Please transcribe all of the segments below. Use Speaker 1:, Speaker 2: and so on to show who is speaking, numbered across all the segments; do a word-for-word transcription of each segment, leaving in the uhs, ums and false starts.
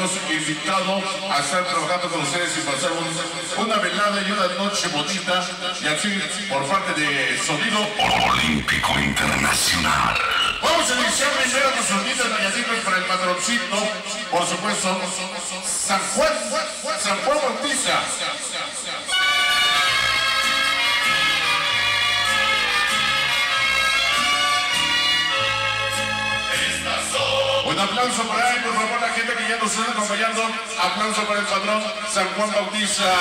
Speaker 1: hemos invitado a estar trabajando con ustedes y pasar un, una velada y una noche bonita, y así por parte de Sonido
Speaker 2: Olímpico Internacional.
Speaker 1: Vamos a iniciar primero con sonidos mañanitos para el patroncito, por supuesto, San Juan, San Juan Bautista. Un aplauso para él, por favor, la gente que ya nos está acompañando. Aplauso para el patrón San Juan Bautista.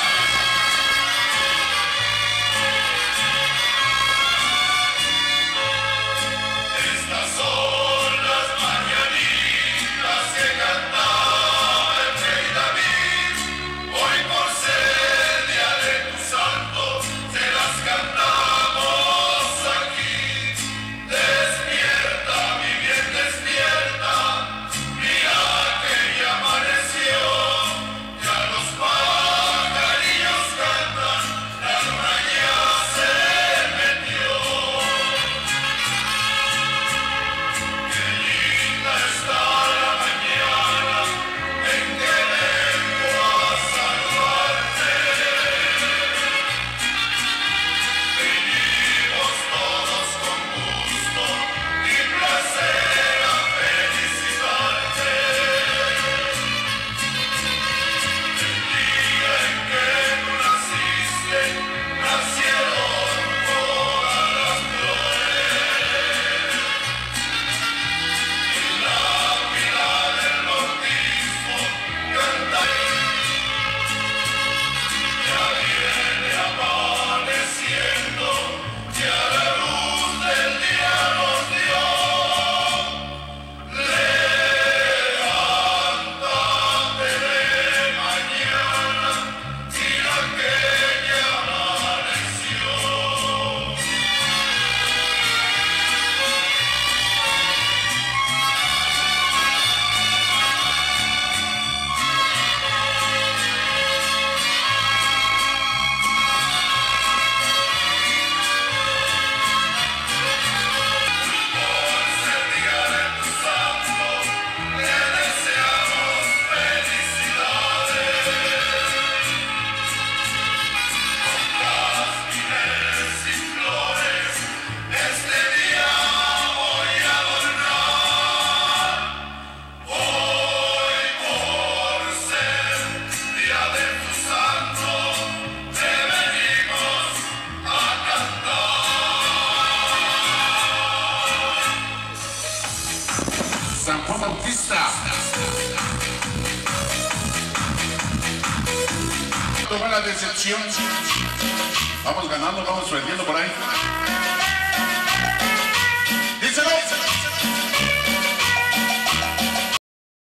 Speaker 1: San Juan Bautista. Toma la decepción. Vamos ganando, vamos perdiendo por ahí.